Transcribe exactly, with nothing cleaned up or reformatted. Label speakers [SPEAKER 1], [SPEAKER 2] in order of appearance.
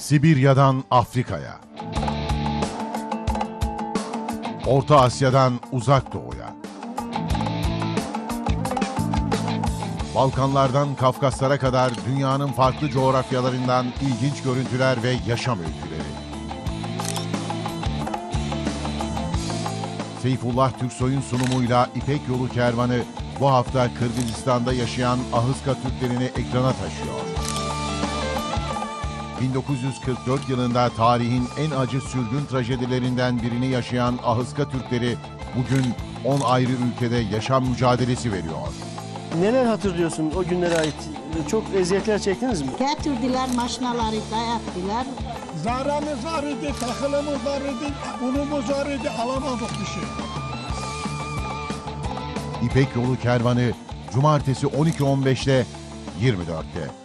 [SPEAKER 1] Sibirya'dan Afrika'ya, Orta Asya'dan Uzak Doğu'ya, Balkanlardan Kafkaslara kadar dünyanın farklı coğrafyalarından ilginç görüntüler ve yaşam öyküleri. Seyfullah Türksoy'un sunumuyla İpek Yolu Kervanı bu hafta Kırgızistan'da yaşayan Ahıska Türklerini ekrana taşıyor. bin dokuz yüz kırk dört yılında tarihin en acı sürgün trajedilerinden birini yaşayan Ahıska Türkleri bugün on ayrı ülkede yaşam mücadelesi veriyor.
[SPEAKER 2] Neler hatırlıyorsun o günlere ait? Çok eziyetler çektiniz mi?
[SPEAKER 3] Getirdiler, maşinaları dayattılar.
[SPEAKER 4] Zaramız var idi, takılımız var idi, unumuz var idi, alamadık bir şey.
[SPEAKER 1] İpek Yolu Kervanı Cumartesi on iki on beşte yirmi dörtte.